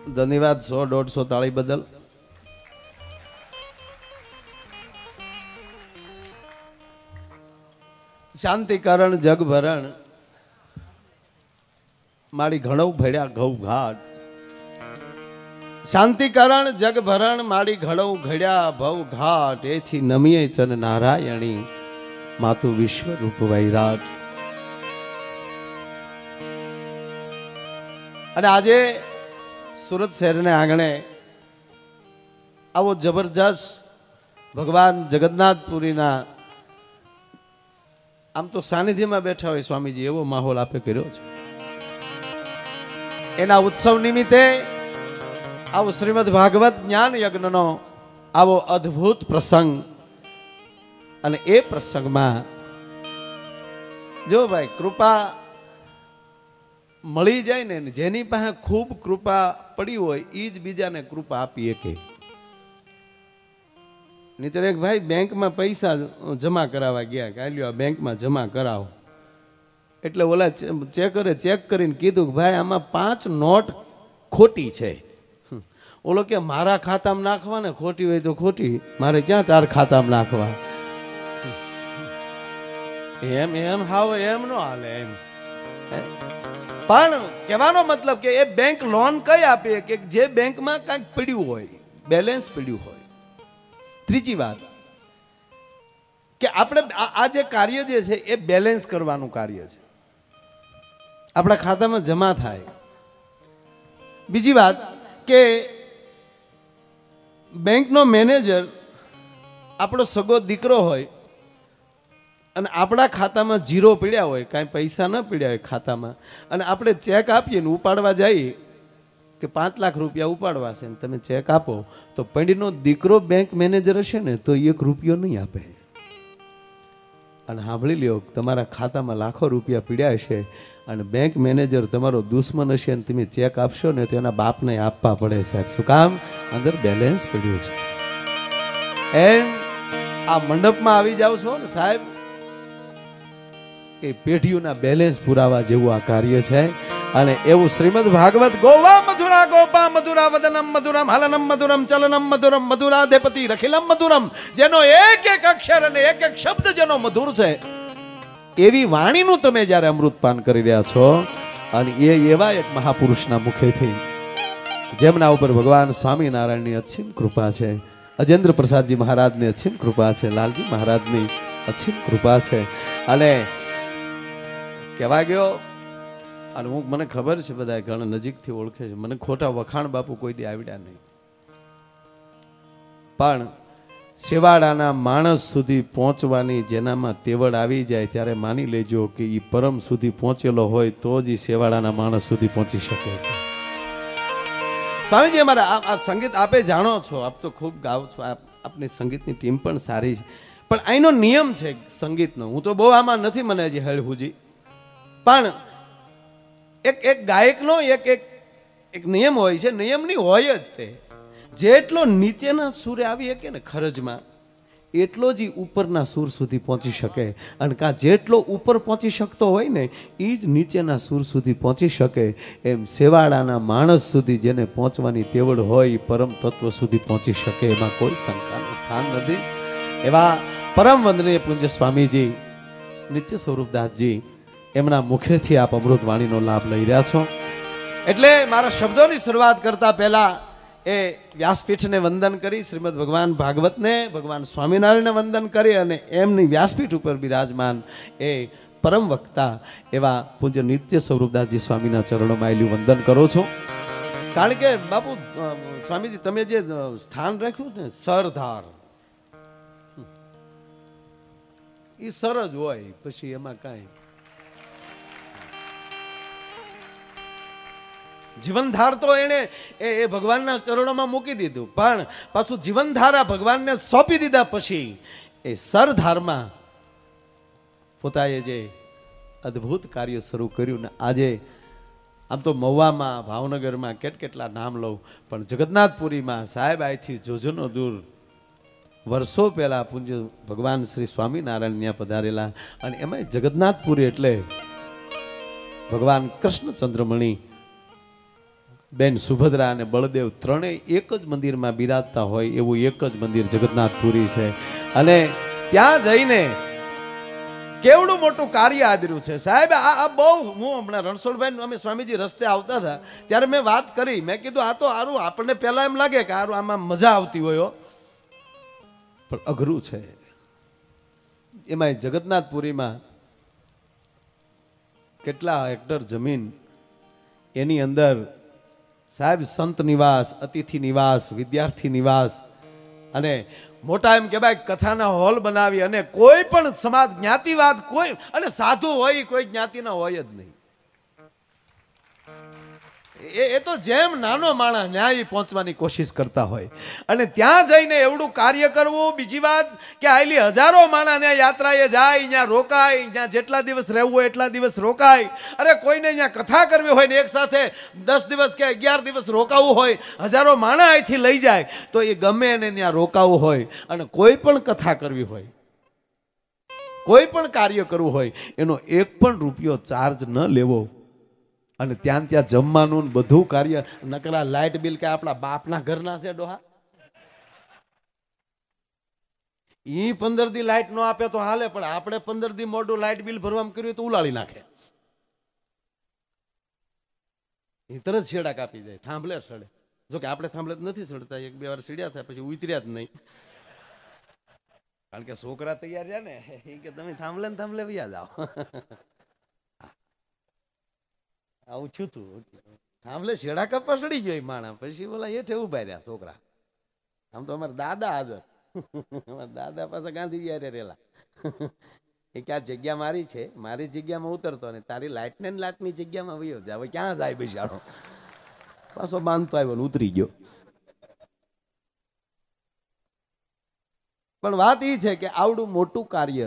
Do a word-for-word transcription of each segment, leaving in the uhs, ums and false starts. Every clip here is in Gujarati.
ધન્યવાદ સો દોઢસો તાળી બદલ. શાંતિકરણ જગભરણ મારી ઘણો ભેળ્યા ઘઉ ઘાટ. શાંતિકરણ જગભરણ મારી ઘડો ઘડ્યા ભવ ઘાટ. એથી નમીએ તન નારાયણી માતું વિશ્વ રૂપ વૈરાટ. અને આજે સુરત શહેરને આંગણે આવો જબરજસ્ત ભગવાન જગન્નાથપુરીના આમ તો સાનિધ્યમાં બેઠા હોય સ્વામીજી એવો માહોલ આપે કર્યો છે. એના ઉત્સવ નિમિત્તે આવો શ્રીમદ ભાગવત જ્ઞાન યજ્ઞનો આવો અદ્ભુત પ્રસંગ. અને એ પ્રસંગમાં જો ભાઈ કૃપા મળી જાય ને, જેની પાસે ખૂબ કૃપા પડી હોય એ જ બીજાને કૃપા આપી શકે. નહીતર એક ભાઈ બેંકમાં પૈસા જમા કરાવવા ગયા, કાલ્યો બેંકમાં જમા કરાવો એટલે ઓલા ચેકરે ચેક કરીને કીધું કે ભાઈ આમાં પાંચ નોટ ખોટી છે. ઓલો કે મારા ખાતામાં નાખવા ને, ખોટી હોય તો ખોટી, મારે ક્યાં તાર ખાતામાં નાખવા. એમ એમ હાવ એમ નો હાલે એમ. પણ કહેવાનો મતલબ કે એ બેંક લોન કઈ આપે કે જે બેંકમાં કાંઈક પડ્યું હોય, બેલેન્સ પડ્યું હોય. ત્રીજી વાત કે આપણે આ જે કાર્ય જે છે એ બેલેન્સ કરવાનું કાર્ય છે, આપણા ખાતામાં જમા થાય. બીજી વાત કે બેંકનો મેનેજર આપણો સગો દીકરો હોય અને આપણા ખાતામાં જીરો પીડ્યા હોય, કાંઈ પૈસા ન પીડ્યા હોય ખાતામાં, અને આપણે ચેક આપીએ ને ઉપાડવા જઈએ કે પાંચ લાખ રૂપિયા ઉપાડવા છે ને તમે ચેક આપો, તો પંડીનો દીકરો બેંક મેનેજર હશે ને તો એક રૂપિયો નહીં આપે. અને સાંભળી લ્યો, તમારા ખાતામાં લાખો રૂપિયા પીડ્યા હશે અને બેંક મેનેજર તમારો દુશ્મન હશે અને તમે ચેક આપશો ને તો એના બાપને આપવા પડે સાહેબ. શું કામ? અંદર બેલેન્સ પડ્યું છે. એમ આ મંડપમાં આવી જાવ છો ને સાહેબ, એ પેઢીઓના બેલેન્સ પુરાવા જેવું આ કાર્ય છે. અને એવું શ્રીમદ ભાગવત ગોવા મધુરા ગોપા મધુરા વદનમ મધુરમ હલનમ મધુરમ ચલનમ મધુરમ મધુરાધેપતિ રખિલમ મધુરમ, જેનો એક એક અક્ષર અને એક એક શબ્દ જેનો મધુર છે એવી વાણીનું તમે જ્યારે અમૃતપાન કરી રહ્યા છો, અને એ એવા એક મહાપુરુષના મુખેથી જેમના ઉપર ભગવાન સ્વામિનારાયણની અસીમ કૃપા છે, અજેન્દ્ર પ્રસાદજી મહારાજની અસીમ કૃપા છે, લાલજી મહારાજની અસીમ કૃપા છે. અને કહેવા ગયો, અને હું મને ખબર છે બધા ઘણા નજીકથી ઓળખે છે, મને ખોટા વખાણ બાપુ કોઈ દી આવડ્યા નહીં, પણ શેવાડાના માણસ સુધી પહોંચવાની જેનામાં તેવડ આવી જાય ત્યારે માની લેજો કે એ પરમ સુધી પહોંચેલો હોય તો જ એ શેવાડાના માણસ સુધી પહોંચી શકે છે. સ્વામીજી, અમારા આ સંગીત આપે જાણો છો, આપ તો ખૂબ ગાઓ છો, આપની સંગીતની ટીમ પણ સારી છે, પણ અહીંનો નિયમ છે સંગીતનો, હું તો બહુ આમાં નથી મને હજી હળહુજી, પણ એક એક ગાયકનો એક એક એક નિયમ હોય છે. નિયમની હોય જ તે, જેટલો નીચેના સૂરે આવી શકે ને ખરજમાં એટલો જ ઉપરના સૂર સુધી પહોંચી શકે, અને કાં જેટલો ઉપર પહોંચી શકતો હોય ને એ જ નીચેના સૂર સુધી પહોંચી શકે. એમ સેવાડાના માણસ સુધી જેને પહોંચવાની તેવડ હોય પરમ તત્વ સુધી પહોંચી શકે, એમાં કોઈ શંકાનું સ્થાન નથી. એવા પરમ વંદનીય પૂજ્ય સ્વામીજી નિત્ય સ્વરૂપદાસજી, એમના મુખેથી આપ અમૃત વાણીનો લાભ લઈ રહ્યા છો. એટલે મારા શબ્દોની શરૂઆત કરતા પહેલા એ વ્યાસપીઠને વંદન કરી, શ્રીમદ ભગવાન ભાગવતને, ભગવાન સ્વામિનારાયણને વંદન કરી, અને એમની વ્યાસપીઠ ઉપર બિરાજમાન એ પરમ વક્તા એવા પૂજ્ય નિત્ય સ્વરૂપદાસજી સ્વામીના ચરણોમાં આવેલું વંદન કરો છો. કારણ કે બાપુ સ્વામીજી તમે જે સ્થાન રાખ્યું ને સરદાર, એ સર જ હોય, પછી એમાં કાંઈ જીવનધાર તો એને એ ભગવાનના ચરણોમાં મૂકી દીધું, પણ પાછું જીવનધારા ભગવાનને સોંપી દીધા પછી એ સરધારમાં પોતાએ જે અદ્ભુત કાર્ય શરૂ કર્યું ને આજે આમ તો મહુવામાં, ભાવનગરમાં કેટ કેટલા નામ લઉં, પણ જગન્નાથપુરીમાં સાહેબ અહીંથી જોજનો દૂર વર્ષો પહેલા પૂજ્ય ભગવાન શ્રી સ્વામિનારાયણ ત્યાં પધારેલા. અને એમાં જગન્નાથપુરી એટલે ભગવાન કૃષ્ણ ચંદ્રમણી બેન સુભદ્રા અને બળદેવ ત્રણેય એક જ મંદિરમાં બિરાજતા હોય એવું એક જ મંદિર જગન્નાથપુરી છે. અને ત્યાં જઈને કેવડું મોટું કાર્ય આદર્યું છે સાહેબ. આ આ બહુ હું હમણાં રણછોડભાઈ અમે સ્વામીજી રસ્તે આવતા હતા ત્યારે મેં વાત કરી, મેં કીધું આ તો સારું, આપણને પહેલા એમ લાગે કે સારું આમાં મજા આવતી હોય, પણ અઘરું છે. એમાં જગન્નાથપુરીમાં કેટલા હેક્ટર જમીન, એની અંદર સાહેબ સંત નિવાસ, અતિથિ નિવાસ, વિદ્યાર્થી નિવાસ અને મોટા એમ કહેવાય કથાના હોલ બનાવી અને કોઈ પણ સમાજ જ્ઞાતિવાદ કોઈ અને સાધુ હોય કોઈ જ્ઞાતિના હોય જ નહીં. એ એ તો જેમ નાનો માણસ ન્યાય પહોંચવાની કોશિશ કરતા હોય અને ત્યાં જઈને એવડું કાર્ય કરવું. બીજી વાત કે આયલી હજારો માણસ ત્યાં યાત્રાએ જાય, ત્યાં રોકાય, ત્યાં જેટલા દિવસ રહેવું હોય એટલા દિવસ રોકાય. અરે કોઈને ત્યાં કથા કરવી હોય ને એક સાથે દસ દિવસ કે અગિયાર દિવસ રોકાવું હોય, હજારો માણસ અહીંથી લઈ જાય તો એ ગમે એને ત્યાં રોકાવું હોય અને કોઈ પણ કથા કરવી હોય, કોઈ પણ કાર્ય કરવું હોય એનો એક પણ રૂપિયો ચાર્જ ન લેવો. અને ત્યાં ત્યાં જમવાનું બધું કાર્ય, નકરા લાઇટ બિલ કે આપણા બાપના ઘરના છે ડોહા, ઈ પંદર દી લાઇટ નો આપે તો હાલે, પણ આપણે પંદર દી મોડું લાઇટ બિલ ભરવામાં કર્યું તો ઉલાળી નાખે. એ તરત છેડા કાપી જાય, થાંભલે સડે. જોકે આપણે થાંભલે નથી સડતા, એક બે વાર સીડ્યા થાય પછી ઉતર્યા જ નહીં, કારણ કે છોકરા તૈયાર રહ્યા ને એ કે તમે થાંભલે ને થાંભલે વ્યા જાઓ. આવું છું તું થાંભલે શેડા કપા સડી ગયો માણા, પછી બોલા હેઠે ઉભા રહ્યા છોકરા. આમ તો અમારા દાદા હાજર, અમારા દાદા પાસે ગાંધી યારે રેલા એ કે આ જગ્યા મારી છે, મારી જગ્યામાં ઉતરતો ને તારી લાઈટ ને લાટની જગ્યામાં વયો જાય. હવે ક્યાં જાય બેસાડો, પાછો બાંધતો આવ્યો ને ઉતરી ગયો. પણ વાત એ છે કે આવડું મોટું કાર્ય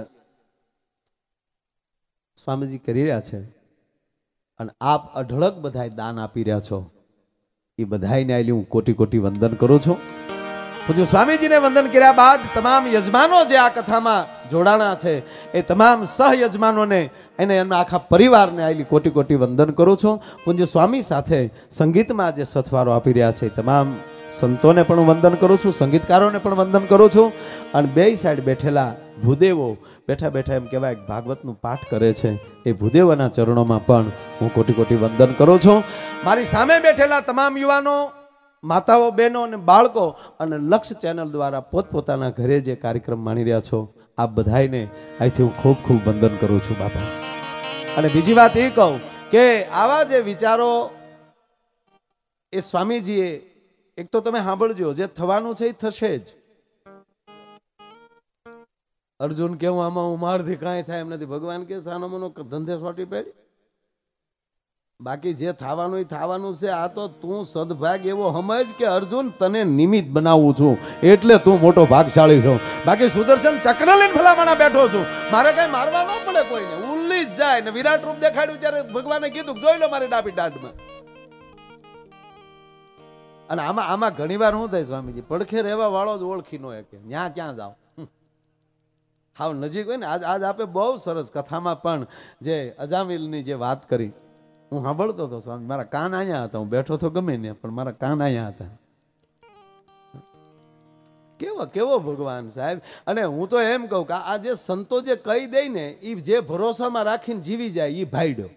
સ્વામીજી કરી રહ્યા છે અને આપ અઢળક બધાય દાન આપી રહ્યા છો. એ બધાયને આલી હું કોટી કોટી વંદન કરું છું. પૂજ્ય સ્વામીજીને વંદન કર્યા બાદ તમામ યજમાનો જે આ કથામાં જોડાણા છે એ તમામ સહયજમાનોને એને એમના આખા પરિવારને આલી કોટી કોટી વંદન કરું છું. પૂજ્ય સ્વામી સાથે સંગીતમાં જે સથવારો આપી રહ્યા છે તમામ સંતોને પણ વંદન કરું છું, સંગીતકારોને પણ વંદન કરું છું. અને બે સાઈડ બેઠેલા ભૂદેવો બેઠા બેઠા એમ કહેવાય ભાગવતનું પાઠ કરે છે એ ભૂદેવોના ચરણોમાં પણ હું કોટી કોટી વંદન કરું છું. મારી સામે બેઠેલા તમામ યુવાનો, માતાઓ, બહેનો અને બાળકો અને લક્ષ ચેનલ દ્વારા પોતપોતાના ઘરે જે કાર્યક્રમ માણી રહ્યા છો આપ બધાને અહીંથી હું ખૂબ ખૂબ વંદન કરું છું બાપા. અને બીજી વાત એ કહું કે આવા જે વિચારો એ સ્વામીજીએ, એક તો તમે સાંભળજો, જે થવાનું છે એ થશે જ. અર્જુન કેવું આમાં હું મારથી કાંઈ થાય એમ નથી, ભગવાન કે સાનો મનો ધંધે સોટી પેડી, બાકી જે થવાનું એ થવાનું છે. આ તો તું સદભાગ એવો સમજ કે અર્જુન તને નિમિત્ત બનાવું છું એટલે તું મોટો ભાગશાળી છો. બાકી સુદર્શન ચક્ર લઈને ભલામણા બેઠો છું, મારે કઈ મારવા ન પડે કોઈને, ઉલ્લી જ જાય. ને વિરાટ રૂપ દેખાડ્યું ત્યારે ભગવાને કીધું જોઈ લો મારી ડાબી દાઢમાં. અને આમાં આમાં ઘણી વાર શું થાય સ્વામીજી, પડખે રહેવા વાળો જ ઓળખી નો કે ન્યા ક્યાં જાવ, હાવ નજીક હોય ને. આજ આજ આપે બહુ સરસ કથામાં પણ જે અજામિલની જે વાત કરી, હું સાંભળતો હતો સ્વામી, મારા કાન અહીંયા હતા, હું બેઠો તો ગમે ને પણ મારા કાન અહીંયા હતા. કેવો કેવો ભગવાન સાહેબ. અને હું તો એમ કહું કે આ જે સંતો જે કહી દે ને એ જે ભરોસામાં રાખીને જીવી જાય એ ભાઈડો.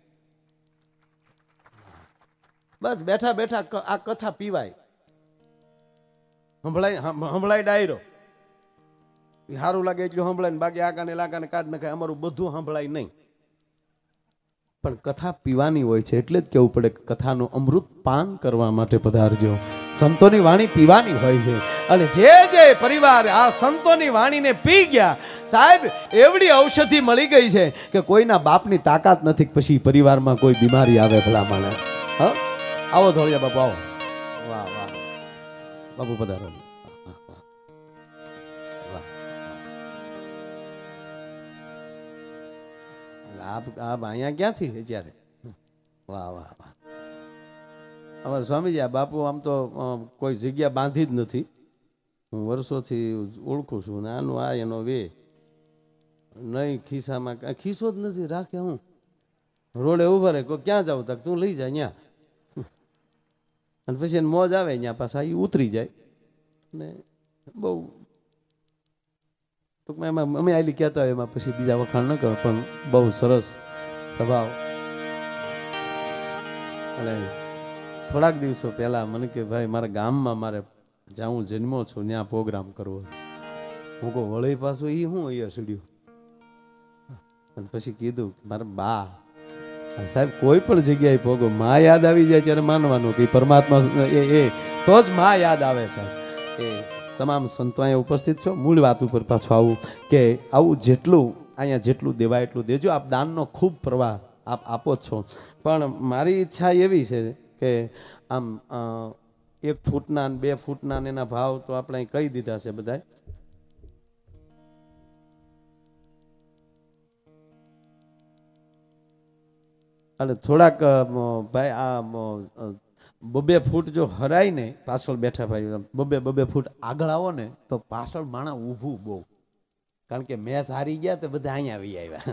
બસ બેઠા બેઠા આ કથા પીવાય, સંભળાય સંભળાય ડાયરો, સારું લાગે એટલું સંભળાય ને બાકી આકાને લાકાને કાઢ નખાય. અમારું બધું સંભળાય નહીં, પણ કથા પીવાની હોય છે. એટલે જ કેવું પડે કથાનું અમૃત પાન કરવા માટે પધારજો. સંતોની વાણી પીવાની હોય છે. અને જે જે પરિવાર આ સંતોની વાણીને પી ગયા સાહેબ, એવડી ઔષધિ મળી ગઈ છે કે કોઈના બાપની તાકાત નથી પછી પરિવારમાં કોઈ બીમારી આવે. ભલા માણસ હા, આવો ધોળિયા બાપુ આવો. વાહ વાહ બાપુ પધારો. આપ અહીંયા ક્યાંથી અત્યારે? વાહ વાહ વાહ. અમારા સ્વામીજી આ બાપુ આમ તો કોઈ જગ્યા બાંધી જ નથી, હું વર્ષોથી ઓળખું છું. નાનું આ એનો વે નહીં, ખિસ્સામાં ખિસ્સો જ નથી રાખે. હું રોડે ઉભા રહે, કોઈ ક્યાં જાઉં તક તું લઈ જા અહીંયા. અને પછી એને મોજ આવે ત્યાં પાછા એ ઉતરી જાય ને બહુ ટૂંકમાં એમાં અમે આલી કહેતા હોય એમાં પછી બીજા વખાણ ન કરો, પણ બહુ સરસ સ્વભાવ. અને થોડાક દિવસો પહેલા મને કે ભાઈ મારા ગામમાં મારે જ્યાં હું જન્મો છું ત્યાં પ્રોગ્રામ કરવો. હું કહું વળી પાછું એ શું અહીંયા સીડ્યું. અને પછી કીધું મારા બા સાહેબ કોઈ પણ જગ્યાએ ભોગો માં યાદ આવી જાય ત્યારે માનવાનું કે પરમાત્મા એ એ તો જ માં યાદ આવે સાહેબ. એ તમામ સંતો અહીંયા ઉપસ્થિત છો. મૂળ વાત ઉપર પાછું આવું કે આવું જેટલું અહીંયા જેટલું દેવાય એટલું દેજો. આપ દાનનો ખૂબ પ્રવાહ આપ આપો જ છો, પણ મારી ઈચ્છા એવી છે કે આમ એક ફૂટના બે ફૂટના એના ભાવ તો આપણે કહી દીધા છે બધા. અને થોડાક ભાઈ આ બબે ફૂટ જો હરાય ને પાછળ બેઠા ભાઈ બબે બબે ફૂટ આગળ આવો ને તો પાછળ માણા ઊભું બહુ, કારણ કે મેચ હારી ગયા તો બધા અહીંયા આવી આવ્યા.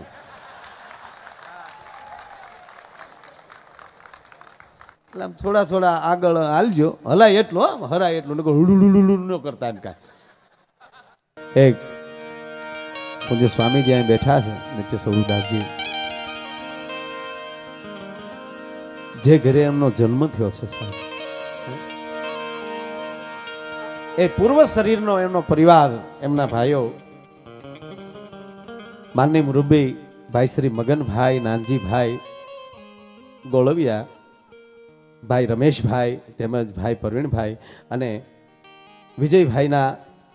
એટલે આમ થોડા થોડા આગળ હાલજો, હલાય એટલું હરાય એટલું ન કરતા એમ કાંઈ. એક પૂજ્ય સ્વામીજી અહીં બેઠા છે નિત્ય સ્વરૂપદાસજી, જે ઘરે એમનો જન્મ થયો છે સાહેબ, એ પૂર્વ શરીરનો એમનો પરિવાર, એમના ભાઈઓ માનની મુરબ્બી ભાઈ શ્રી મગનભાઈ નાનજીભાઈ ગોળવિયા, ભાઈ રમેશભાઈ તેમજ ભાઈ પ્રવીણભાઈ અને વિજયભાઈના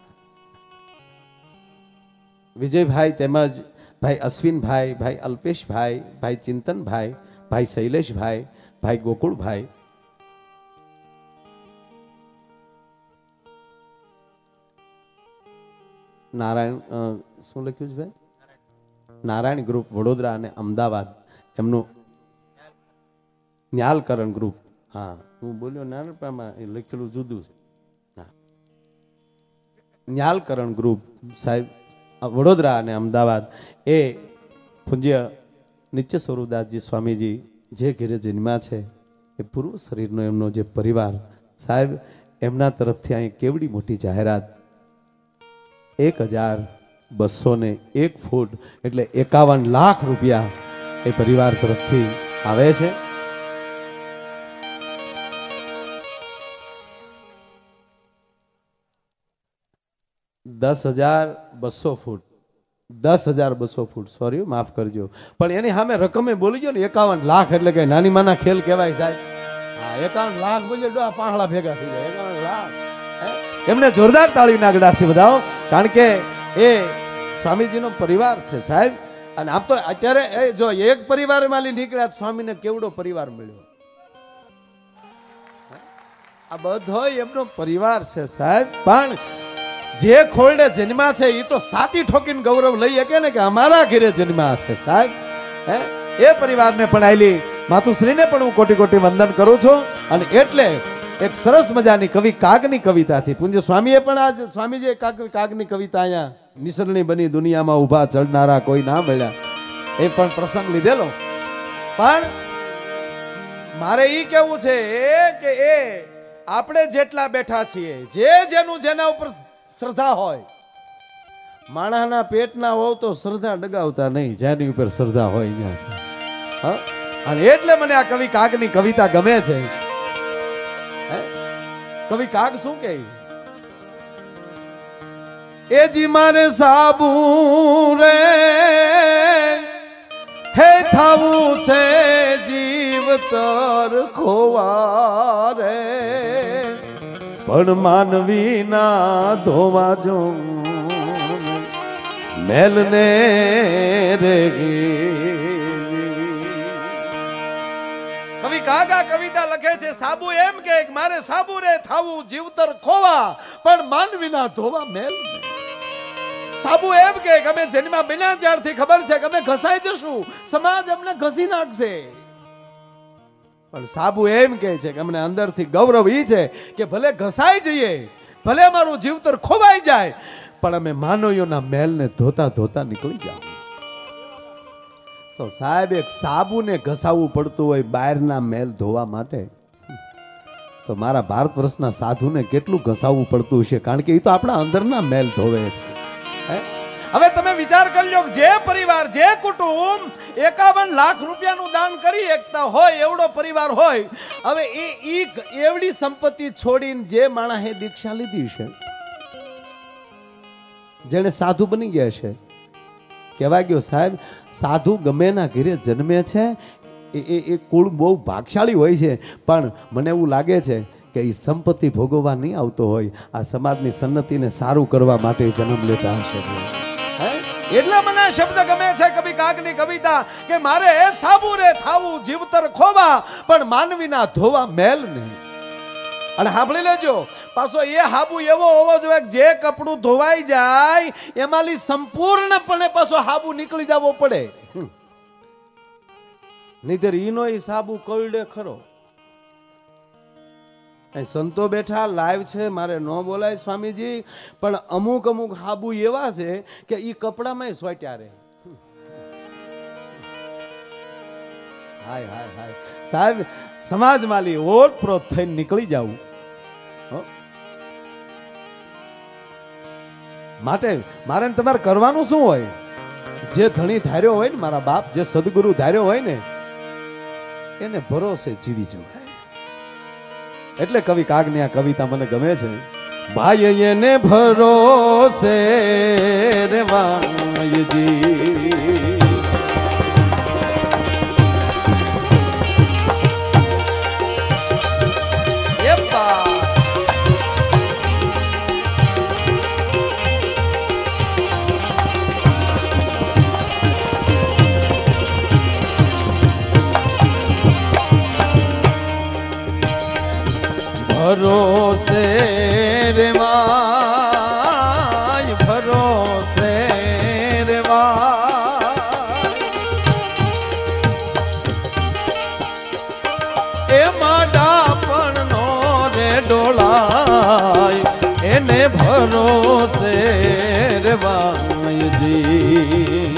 વિજયભાઈ તેમજ ભાઈ અશ્વિનભાઈ, ભાઈ અલ્પેશભાઈ, ભાઈ ચિંતનભાઈ, ભાઈ શૈલેષભાઈ, ભાઈ ગોકુળભાઈ, નારાયણ શું લખ્યું છે ભાઈ, નારાયણ ગ્રુપ વડોદરા અને અમદાવાદ, એમનું ન્યાલકરણ ગ્રુપ. હા હું બોલ્યો નાનપામાં એ લખેલું જુદું છે. હા ન્યાલકરણ ગ્રુપ સાહેબ વડોદરા અને અમદાવાદ, એ પૂજ્ય નિત્ય સ્વરૂપદાસજી સ્વામીજી જે ઘેરે જન્મ્યા છે એ પૂર્વ શરીરનો એમનો જે પરિવાર સાહેબ, એમના તરફથી અહીં કેવડી મોટી જાહેરાત, એક હજાર બસો ને એક ફૂટ એટલે એકાવન લાખ રૂપિયા એ પરિવાર તરફથી આવે છે. દસ હજાર બસો ફૂટ દસ હજાર બસો ફૂટ સોરી માફ કરજો, પણ એની સામે રકમે બોલી ગયો ને એકાવન લાખ એટલે કે નાની માના ખેલ કહેવાય સાહેબ. હા એકાવન લાખ બોલીએ ડોહા પાંહળા ભેગા થઈ જાય. એકાવન લાખ એમને જોરદાર તાળીના ગડાસથી બધાઓ, કારણ કે એ સ્વામીજીનો પરિવાર છે સાહેબ. અને આપ તો અત્યારે જો એક પરિવાર માંથી નીકળ્યા સ્વામીને કેવડો પરિવાર મળ્યો. આ બધો એમનો પરિવાર છે સાહેબ. પણ જે ખોરડે જન્મા છે એ તો સાતી ઠોકીને ગૌરવ લઈ શકે ને કે અમારા ઘરે જન્મા છે સાહેબ. હે એ પરિવારને પણ આયલી માતુશ્રીને પણ હું કોટી કોટી વંદન કરું છું. અને એટલે એક સરસ મજાની કવિ કાગની કવિતાથી પૂજ્ય સ્વામીએ પણ આજ સ્વામીજી કાગ કાગની કવિતા અહીંયા નિસરણી બની દુનિયામાં ઊભા ચડનારા કોઈ ના મળ્યા એ પણ પ્રસંગ લીધેલો. પણ મારે ઈ કેવું છે કે એ આપણે જેટલા બેઠા છીએ, જે જેનું જેના ઉપર શ્રદ્ધા હોય, માણસના પેટના હોવ તો શ્રદ્ધા ડગાવતા નહીં, જેની ઉપર શ્રદ્ધા હોય અહીંયા છે. અને એટલે મને આ કવિ કાગની કવિતા ગમે છે. કવિ કાગ શું કહે, એ જી મારે સાબુ રે હે થાવું છે જીવતર ખોવા રે, પણ માનવી ના ધોવા જો મેલ ને રે. કવિ કાગા કવિતા લખે છે, સાબુ એમ કે મારે સાબુ રે થાવું જીવતર ખોવા, પણ માનવી ના ધોવા મેલ. સાબુ એમ કે અમે જન્મા બન્યા ત્યારથી ખબર છે કે અમે ઘસાઈ જશું, સમાજ અમને ઘસી નાખશે. પણ સાબુ એમ કહે છે કે અમને અંદરથી ગૌરવ ઈ છે કે ભલે ઘસાઈ જઈએ, ભલે અમારું જીવતર ખોવાઈ જાય, પણ અમે માનવીઓના મેલને ધોતા ધોતા નીકળી જાવ. તો સાહેબ એક સાબુને ઘસાવવું પડતું હોય બહારના મેલ ધોવા માટે, તો મારા ભારત વર્ષના સાધુને કેટલું ઘસાવવું પડતું હશે, કારણ કે એ તો આપણા અંદરના મેલ ધોવે છે. હે? હવે તમે વિચાર કરી લો, જે પરિવાર, જે કુટુંબ એકાવન લાખ રૂપિયાનું દાન કરી એકતા હોય એવડો પરિવાર હોય, હવે એ એવડી સંપત્તિ છોડીને જે માણસે દીક્ષા લીધી છે, જેને સાધુ બની ગયા છે, કહેવા ગયો સાહેબ સાધુ ગમે ના ઘરે જન્મે છે એ એ કુળ બહુ ભાગશાળી હોય છે, પણ મને એવું લાગે છે કે એ સંપત્તિ ભોગવવા નહીં આવતો હોય, આ સમાજની સન્નતિને સારું કરવા માટે જન્મ લેતા હશે. એટલે મને શબ્દ ગમે છે કવિ કાકની કવિતા કે મારે સાબુરે થાવું જીવતર ખોવા, પણ માનવીના ધોવા મેલ નહીં. અને સાંભળી લેજો, પાછો એ હાબુ એવો હોવો જોઈએ જે કપડું ધોવાઈ જાય એમાંથી સંપૂર્ણપણે પાછો હાબુ નીકળી જવો પડે, નહીતર ઈનો એ સાબુ કઈડે ખરો. સંતો બેઠા લાઈવ છે, મારે ન બોલાય સ્વામીજી, પણ અમુક અમુક હાબુ એવા છે કે ઈ કપડામાં સોટ્યા રહે. હાય હાય હાય સાહેબ, સમાજ માલી ઓતપ્રોત થઈને નીકળી જવું. માટે મારે તમારે કરવાનું શું હોય? જે ધણી ધાર્યો હોય ને મારા બાપ, જે સદગુરુ ધાર્યો હોય ને એને ભરોસે જીવી જવાય. એટલે કવિ કાગની આ કવિતા મને ગમે છે. ભાઈ એને ભરોસે રેવાયજી, ભરોસે રેવાય, ભરોસે રેવાય, એમાં ડાપણ નો રે ડોળાય, એને ભરોસે રેવાયજી,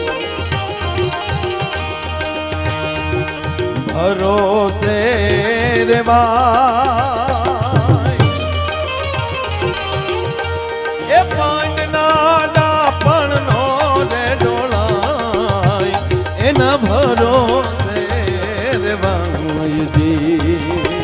ભરોસે રેવાય. ભરોસે રેવાયજી,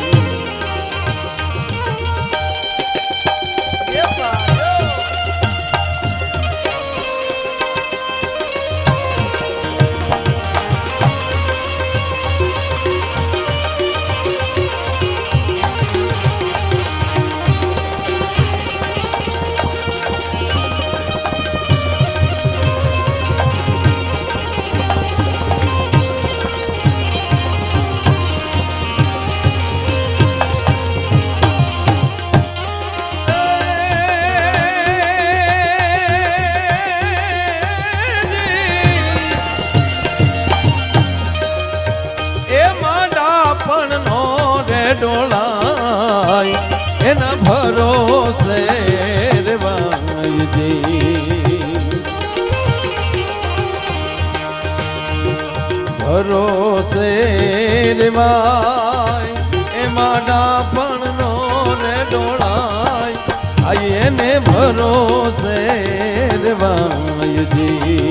ડોળાય, એના ભરોસે રેવાયજી, ભરોસે રેવાય, એમાં ડાપણ નો રે ડોળાય, આઈ એને ભરોસે રેવાયજી.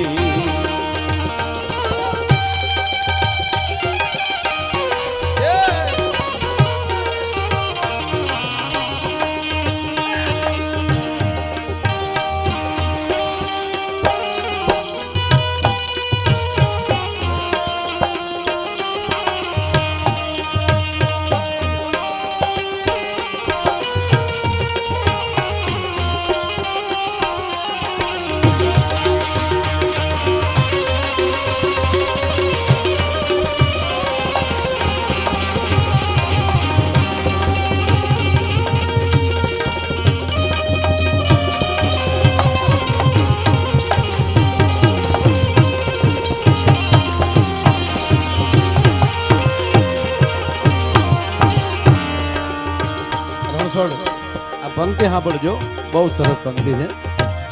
આ પંક્તિ સાંભળજો, બહુ સરસ પંક્તિ છે.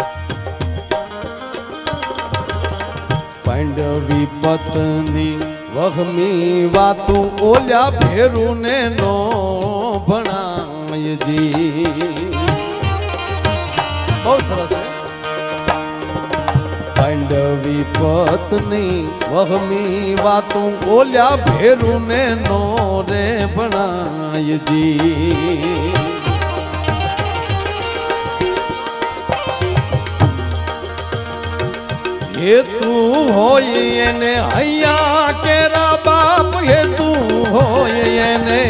પાંડવી પત્ની વહમી વાતું ઓલ્યા ભેરું ને નો ભણાયજી. બહુ સરસ છે. પાંડવી પત્ની વહમી વાતું ઓલ્યા ભેરું ને નો રે ભણાયજી. હેતુ હોય એને હૈયા કેરા બાપ હેતુ હોય એને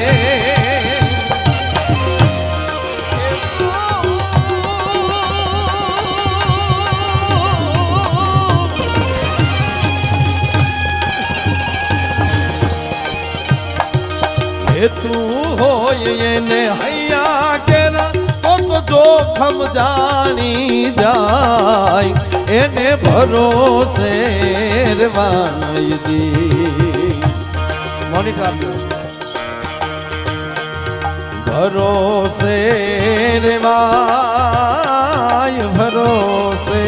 હેતુ હોય એને હૈયા કેરા તો તો જોખમ જાણી જાય એને ભરોસે રવાનયજી. મોનિટર આપજો. ભરોસે રેવાય ભરોસે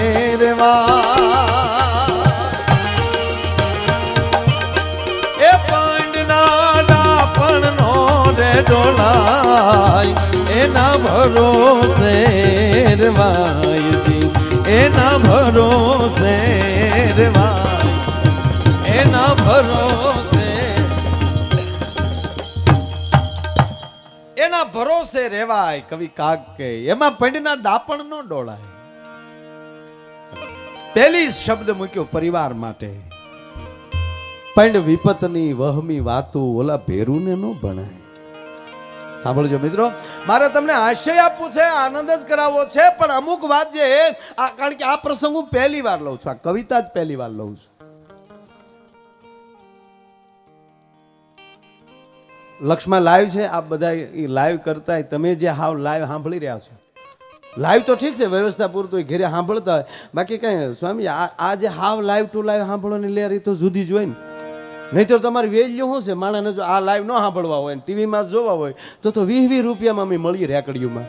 રેવાય એ પાંડના ડાપણ નો રે ડોલાય એના ભરોસે રવાયજી. એના ભરોસે રેવાય એના ભરોસે એના ભરોસે રેવાય. કવિ કાગ કે એમાં પંડના દાપણ નો ડોળાય. પહેલી શબ્દ મૂક્યો પરિવાર માટે. પંડ વિપતની વહમી વાતું ઓલા ભેરુને નો ભણાય. સાંભળજો મિત્રો, મારે તમને આશય આપવું છે, આનંદ જ કરાવવો છે, પણ અમુક વાત જે કારણ કે આ પ્રસંગ હું પહેલી વાર લઉં છું, આ કવિતા જ પહેલી વાર લઉં છું. લક્ષ્મણ લાઈવ છે, આપ બધા લાઈવ કરતા તમે જે હાવ લાઈવ સાંભળી રહ્યા છો. લાઈવ તો ઠીક છે, વ્યવસ્થા પૂરતું ઘેરે સાંભળતા હોય, બાકી કઈ સ્વામી આ જે હાવ લાઈવ ટુ લાઈવ સાંભળવાની લેર તો જુદી જ હોય ને. નહીં તો તમારી વેલ્યુ શું છે? માણસને જો આ લાઈવ ન સાંભળવા હોય ને ટીવીમાં જોવા હોય તો તો વીસ વીસ રૂપિયામાં અમે મળીએ રેકડીઓમાં.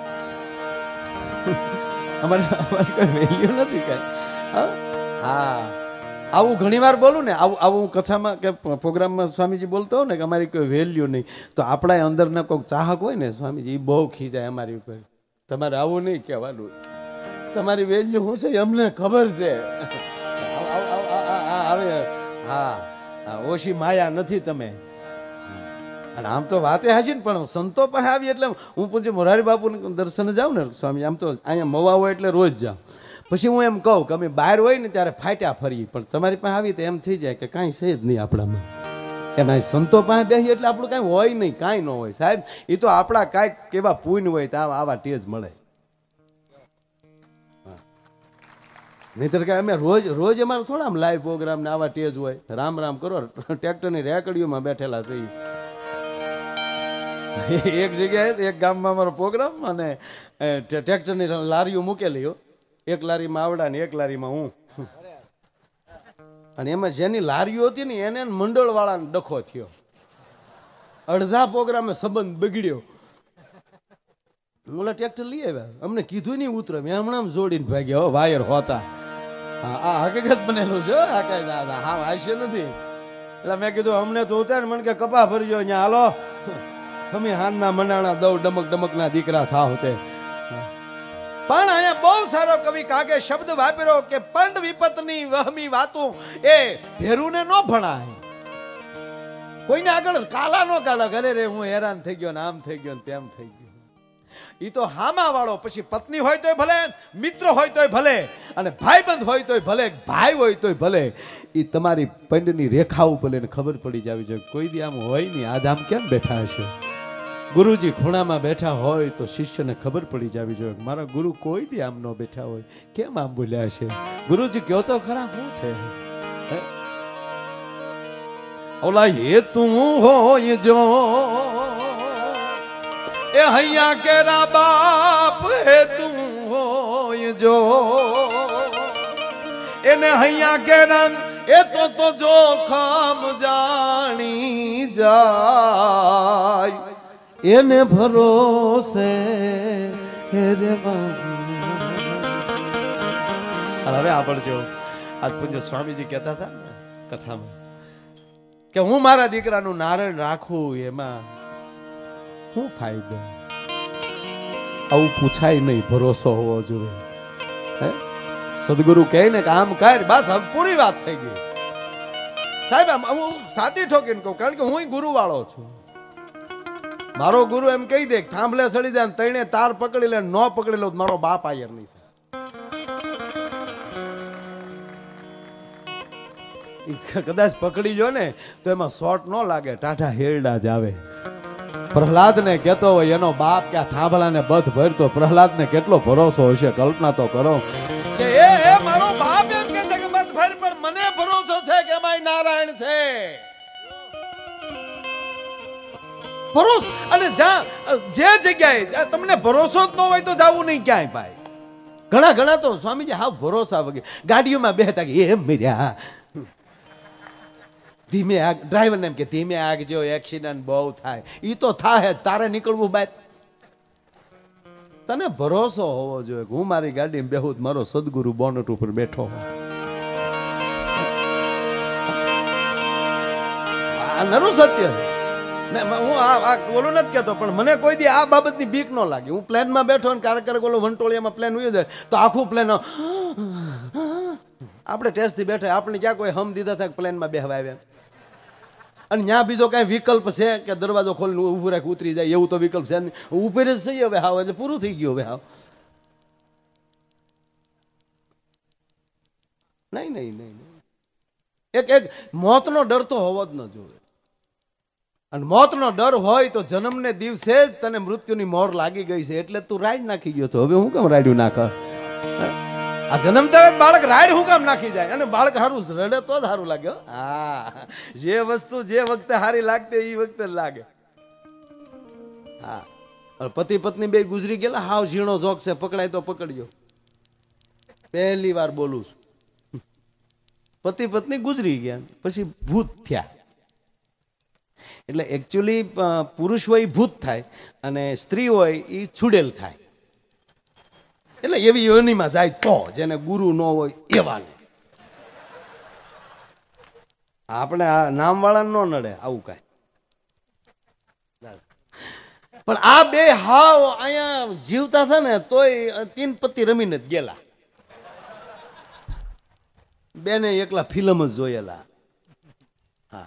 અમારે અમારી કોઈ વેલ્યુ નથી કઈ. હા, આવું ઘણી વાર બોલું ને, આવું આવું કથામાં કે પ્રોગ્રામમાં સ્વામીજી બોલતો હોય ને કે અમારી કોઈ વેલ્યુ નહીં, તો આપણા અંદરના કોઈક ચાહક હોય ને સ્વામીજી એ બહુ ખીજાય અમારી ઉપર. તમારે આવું નહીં કહેવાનું, તમારી વેલ્યુ શું છે અમને ખબર છે. આવે હા, ઓછી માયા નથી તમે. અને આમ તો વાતે હાશી ને, પણ સંતો પાસે આવી એટલે હું પૂછે મોરારી બાપુ દર્શન જાઉં ને સ્વામી, આમ તો અહીંયા મવા હોય એટલે રોજ જાઉં. પછી હું એમ કહું કે અમે બહાર હોય ને ત્યારે ફાટ્યા ફરીએ, પણ તમારી પાસે આવી તો એમ થઈ જાય કે કાંઈ છે જ નહીં આપણામાં. એના સંતો પાસે બેસી એટલે આપણું કાંઈ હોય નહીં, કાંઈ ન હોય સાહેબ. એ તો આપણા કાંઈક કેવા પૂન હોય તો આવા ટેજ મળે. નહીતર કે અમે રોજ રોજ અમારે થોડા આમ લાઈવ પ્રોગ્રામ ને આવા ટેજ હોય. રામ રામ કરો, ટ્રેક્ટરની રેકડીઓમાં બેઠેલા છે. એક જગ્યાએ એક ગામમાં અમારો પ્રોગ્રામ અને ટ્રેક્ટરની લારીઓ મૂકેલી હો. એક લારીમાં આવડા ને એક લારીમાં હું. અને એમાં જેની લારીઓ હતી ને એને મંડળ વાળાને ડખો થયો. અડધા પ્રોગ્રામે સંબંધ બગડ્યો. ઓલા ટ્રેક્ટર લઈ આવ્યા, અમને કીધું નહીં ઉતરે, મેં હમણાં જોડીને ભાગ્યા હો વાયર હોતા. હા, આ હકીકત બનેલું છે. આ કઈ દાદા હા હાસ્ય નથી. એટલે મેં કીધું અમને તો ઉતાર, મને કે કપા ભરજો અહીંયા હાલો, અમે હાનના મનાણા દઉ ડમક ડમક ના દીકરા થાવ તે. પણ અહીંયા બહુ સારો કવિ કાગે શબ્દ વાપર્યો કે પંડ વિપતની વહમી વાતું એ ભેરુને ન ભણાય. કોઈને આગળ કાલા નો કાઢા, ઘરે રે હું હેરાન થઈ ગયો ને આમ થઈ ગયો ને તેમ થઈ ગયો. ઈ તો હામા વાળો, પછી પત્ની હોય તોય ભલે, મિત્ર હોય તોય ભલે, અને ભાઈબંધ હોય તોય ભલે, ભાઈ હોય તોય ભલે, ઈ તમારી પંડની રેખાઓ ભલે ને ખબર પડી જાવી જોઈએ. કોઈ દી આમ હોય નહીં, આજ આમ કેમ બેઠા હશે? ગુરુજી ખૂણામાં બેઠા હોય તો શિષ્યને ખબર પડી જાવી જોઈએ મારા ગુરુ કોઈ દી આમ ન બેઠા હોય, કેમ આમ બોલ્યા છે? ગુરુજી કયો તો ખરા શું છે? ઓલા એ તું હોય જો એ હૈયા કેરા બાપ, હે તું હોય જો એને હૈયા કેરા એ તો તો જોખમ જાણી જાય, એને ભરોસે હવે આપડજો. આજ પૂજ્ય સ્વામીજી કહેતા હતા કથામાં કે હું મારા દીકરાનું નારાયણ રાખું, એમાં શું ફાયદો? આવું પૂછાય નહીં, ભરોસો હોવો જોઈએ. હે સદગુરુ કહે ને કે આમ કર, બસ હવે પૂરી વાત થઈ ગઈ. સાહેબ હું સાચી ઠોકીને કહું, કારણ કે હું ગુરુ વાળો છું. મારો ગુરુ એમ કહી દે થાંભલે સડી જાય, તઈને તાર પકડી લે, ન પકડી લો મારો બાપ આયર નહીં. કદાચ પકડી જો ને તો એમાં શોર્ટ ન લાગે, ટાઢા હેરડા જ આવે. પ્રહલાદ ને કેતો હોય એનો બાપ કે આ થાંભલા ને બધ ભરતો, પ્રહલાદ ને કેટલો ભરોસો હશે, કલ્પના તો કરો કે એ એ મારો બાપ એમ કે છે કે બધ ભર, પણ મને ભરોસો છે કે એમાં નારાયણ છે. ભરોસો, અને જ્યાં જે જગ્યાએ તમને ભરોસો જ ન હોય તો જાવું નહીં ક્યાંય ભાઈ. ઘણા ઘણા તો સ્વામીજી હા ભરોસા વગર ગાડીઓમાં બેહતા કે એમ mirયા ધીમે આગ, ડ્રાઈવર ને એમ કે ધીમે આગજો, એક્સિડન્ટ બહુ થાય. ઈ તો થાય, તારે નીકળવું બહાર. તને ભરોસો હોવો જોઈએ કે હું મારી ગાડીમાં બેહું, મારો સદગુરુ બોનટ ઉપર બેઠો હોય. આ નરું સત્ય. હું આ ઓલું નથી કહેતો, પણ મને કોઈ દી આ બાબતની બીક ન લાગે. હું પ્લેનમાં બેઠો ને ક્યારેક ક્યારેક ઓલો વંટોળિયામાં પ્લેન ઉઈ જાય તો આખું પ્લેન આપણે ટેસ્ટથી બેઠા, આપણે ક્યાં કોઈ હમ દીધા થાય પ્લેનમાં બેહવા આવ્યા. અને ત્યાં બીજો કઈ વિકલ્પ છે કે દરવાજો ખોલીને ઉભું રાખી ઉતરી જાય, એવું તો વિકલ્પ છે નહીં. ઉપર જ થઈ હવે હાવ, એટલે પૂરું થઈ ગયું હવે હાવ. નહીં નહીં નહીં એક એક મોતનો ડર તો હોવો જ ન જોઈએ. અને મોતનો ડર હોય તો જન્મને દિવસે જ તને મૃત્યુની મોર લાગી ગઈ છે એટલે તું રાઈડ નાખી ગયો છો. હવે હું કેમ રાઈડું નાખ? આ જન્મતા બાળક રાઈડ હું કામ નાખી જાય? અને બાળક સારું રડે તો જ સારું લાગે. હા, જે વસ્તુ જે વખતે સારી લાગતી એ વખતે લાગે. હા, પતિ પત્ની બે ગુજરી ગયેલા, હાવ ઝીણો જોક છે, પકડાય તો પકડ્યો. પહેલી વાર બોલું છું, પતિ પત્ની ગુજરી ગયા પછી ભૂત થયા. એટલે એકચ્યુઅલી પુરુષ હોય ભૂત થાય અને સ્ત્રી હોય એ છુડેલ થાય. એટલે એવી યોનિમાં જાય તો, જેને ગુરુ ન હોય એવાને. આપણે આ નામ વાળા ન નડે આવું કાંઈ. પણ આ બે હાવ અહીંયા જીવતા હતા ને તોય તીન પતિ રમીને જ ગયેલા. બેને એકલા ફિલ્મ જ જોયેલા. હા,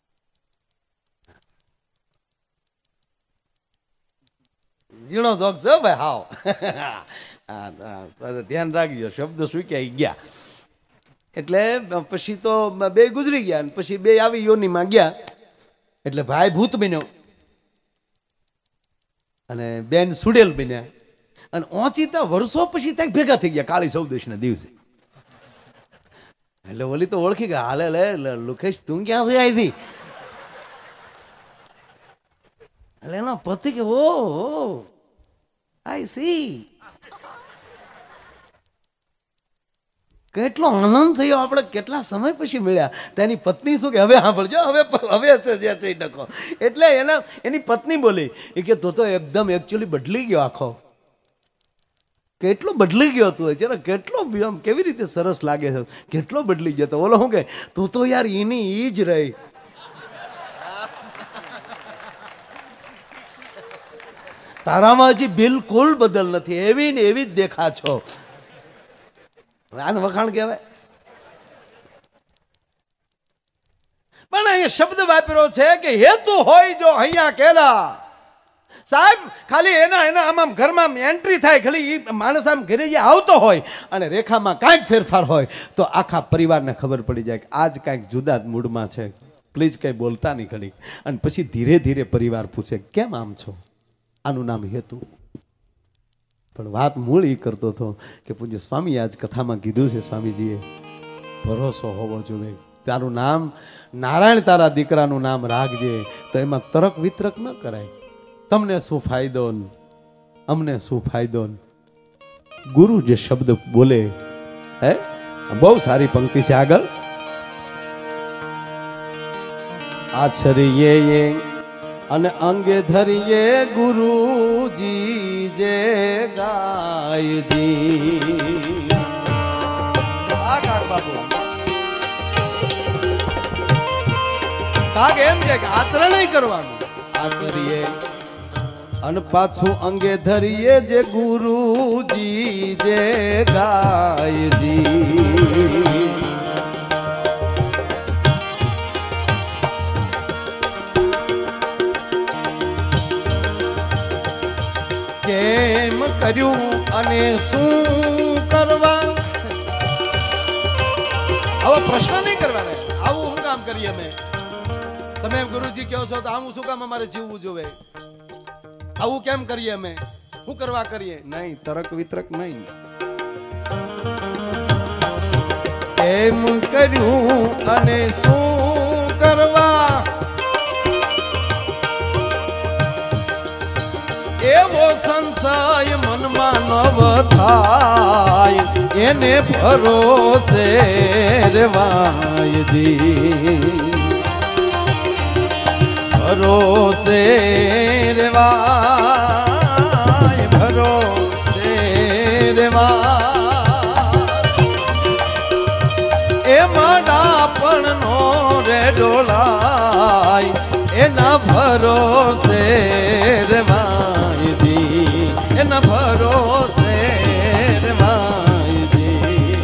ઝીણો જોક છે ભાઈ હાવ. ધ્યાન રાખજો, શબ્દ સુક્યા ગયા. એટલે પછી તો બે ગુજરી ગયા, પછી બે આવી યોનીમાં ગયા. એટલે ભાઈ ભૂત બન્યો અને બેન સુડેલ બન્યા. અને ઓચિતા વર્ષો પછી ત્યાં ભેગા થઈ ગયા કાળી ચૌદશ ના દિવસે. એટલે ઓલી તો ઓળખી ગયા, હાલે લે લુકેશ તું ક્યાંથી આવી હતી? એટલે એનો પતિ કે ઓ આઈ સી. કેટલો આનંદ થયો, આપણે કેટલા સમય પછી મળ્યા. તેની પત્ની શું કે હવે સાંભળજો, હવે હવે છે જે છે ડકો. એટલે એના એની પત્ની બોલી એ કે તો તો એકદમ એકચ્યુઅલી બદલી ગયો આખો. કેટલો બદલી ગયો તું જરા, કેટલો આમ કેવી રીતે સરસ લાગે છે, કેટલો બદલી ગયો. તો બોલો શું કે તું તો યાર એની ઈ જ રહી. તારામાં હજી બિલકુલ બદલ નથી, એવી ને એવી જ દેખા છો. આને વખાણ કહેવાય. પણ અહીંયા શબ્દ વાપર્યો છે કે હેતુ હોય જો અહીંયા કેલા. સાહેબ ખાલી એના એના આમ આમ ઘરમાં એન્ટ્રી થાય, ખાલી માણસ આમ ઘરે આવતો હોય અને રેખામાં કાંઈક ફેરફાર હોય તો આખા પરિવારને ખબર પડી જાય કે આજ કાંઈક જુદા જ મૂડમાં છે. પ્લીઝ કંઈ બોલતા નહીં ઘડી. અને પછી ધીરે ધીરે પરિવાર પૂછે કેમ આમ છો? આનું નામ હેતુ. પણ વાત મૂળ એ કરતો હતો કે પૂજ્ય સ્વામી આજ કથામાં કીધું છે, સ્વામીજીએ ભરોસો હોવો જોઈએ. તારું નામ નારાયણ, તારા દીકરાનું નામ રાખજે. તો એમાં તરક વિતરક ન કરાય. તમને શું ફાયદો, અમને શું ફાયદો. ગુરુ જે શબ્દ બોલે, હે બહુ સારી પંક્તિ છે આગળ. આછરીએ અને અંગે ધરીએ ગુરુજી જે ગાયજી. આ કાક બાપુ કાગ એમ કે આચરણ કરવાનું આચરીએ અને પાછું અંગે ધરીએ જે ગુરુજી જે ગાયજી કેમ કર્યું અને શું કરવા આવો પ્રશ્ન નહીં કરવાના આવું શું કામ કરીએ અમે તમે એમ ગુરુજી કહો છો તો આમ શું કામ અમારે જીવવું જોવે આવું કેમ કરીએ અમે શું કરવા કરીએ નહીં તરક વિતરક નહીં કેમ કર્યું અને શું કરવા એવો સંશય મનમાં નવ થાય એને ભરોસે રેવાયજી ભરોસે રેવાય ભરોસે રેવાય એમાં ડાપણ નો રે ડોલાય એના ભરોસે રેવાયજી એના ભરોસે રેવાયજી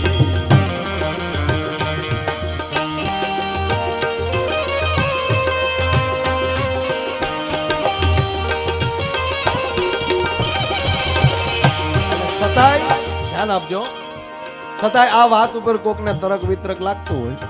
સતાય ધ્યાન આપજો સતાય આ વાત ઉપર કોકને તરક વિતરક લાગતું હોય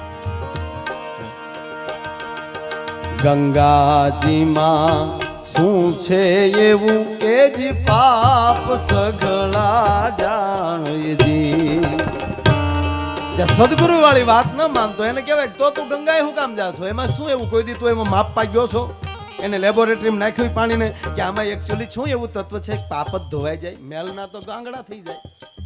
ગંગાજીમાં શું છે એવું કે જી પાપ સઘળા જાયજી ત્યાં સદગુરુ વાળી વાત ન માનતો એને કહેવાય તો તું ગંગાએ શું કામ જા છો એમાં શું એવું કોઈ દી તું એમાં માપ પાગ્યો છો એને લેબોરેટરીમાં નાખ્યું પાણીને કે આમાં એકચ્યુઅલી શું એવું તત્વ છે પાપ જ ધોવાઈ જાય મેલના તો ગાંગડા થઈ જાય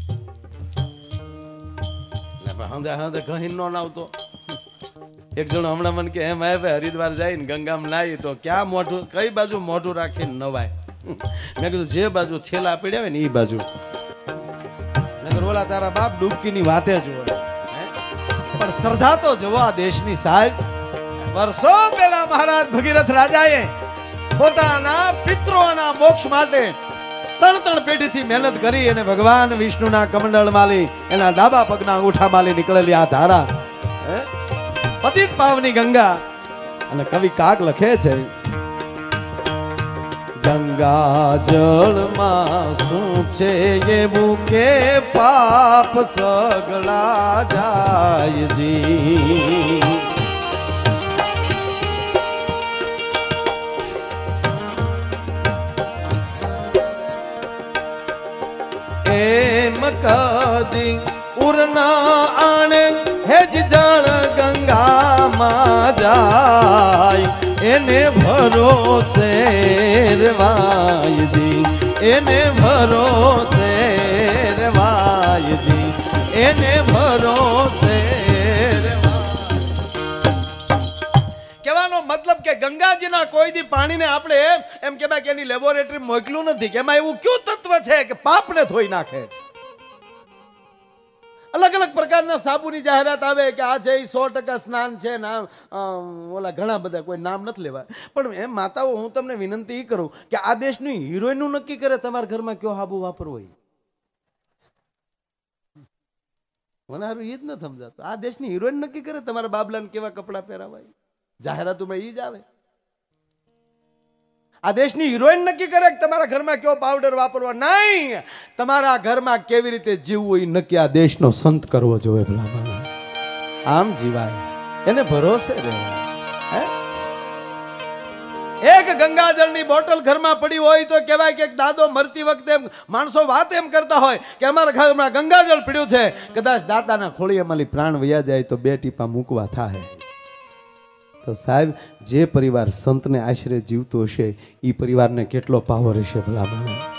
હંદે હંદે ગહીન નો નાવતો એક જણ હમણાં મને કે એમ આવે હરિદ્વાર જાય ને ગંગામાં નાહી તો ક્યાં મોઢું કઈ બાજુ મોઢું રાખીને નવાય મેં કીધું જે બાજુ થેલા પડ્યા હોય ને એ બાજુ ઓલા તારા બાપ ડૂબકીની વાટે જ હોય પણ શ્રદ્ધા તો જવો આ દેશની સાહેબ વર્ષો પહેલા મહારાજ ભગીરથ રાજાએ પોતાના પિતૃઓના મોક્ષ માટે ત્રણ ત્રણ પેઢીથી મહેનત કરી અને ભગવાન વિષ્ણુના કમંડળ માલી એના ડાબા પગના અંગૂઠા માલી નીકળેલી આ ધારા પતિત પાવની ગંગા અને કવિ કાગ લખે છે ગંગા જળમાં શું છે એવું કે પાપ સગળા જાયજી એમ કદી ઉરના આણે હેજ જળ ગંગામાં જાય એને ભરોસે રેવાયજી એને ભરોસે રેવાયજી એને ભરોસે કહેવાનો મતલબ કે ગંગાજીના કોઈ દી પાણીને આપણે એમ કે ભાઈ એની લેબોરેટરી મોકલું નથી કે એમાં એવું કયું તત્વ છે કે પાપને ધોઈ નાખે છે અલગ અલગ પ્રકારના સાબુની જાહેરાત આવે કે આ છે એ સો ટકા સ્નાન છે નામ ઓલા ઘણા બધા કોઈ નામ નથી લેવા પણ એમ માતાઓ હું તમને વિનંતી એ કરું કે આ દેશની હિરોઈનનું નક્કી કરે તમારા ઘરમાં કયો સાબુ વાપરવો હોય મને હારું એ જ ન સમજાતું આ દેશની હિરોઈન નક્કી કરે તમારા બાબલાને કેવા કપડાં પહેરાવાય જાહેરાતોમાં એ જ આવે આ દેશની હિરોઈન નક્કી કરે કે તમારા ઘરમાં કેવો પાવડર વાપરવા નહીં તમારા ઘરમાં કેવી રીતે જીવવું એ નક્કી આ દેશનો સંત કરવો જોઈએ ભલા આમ જીવાય એને ભરોસે રહેવાય એક ગંગાજળની બોટલ ઘરમાં પડી હોય તો કહેવાય કે દાદો મરતી વખતે માણસો વાત એમ કરતા હોય કે અમારા ઘરમાં ગંગાજળ પડ્યું છે કદાચ દાદાના ખોળીએ માલી પ્રાણ વયા જાય તો બે ટીપા મૂકવા થાય તો સાહેબ જે પરિવાર સંતને આશરે જીવતો હશે એ પરિવારને કેટલો પાવર હશે ભલા મને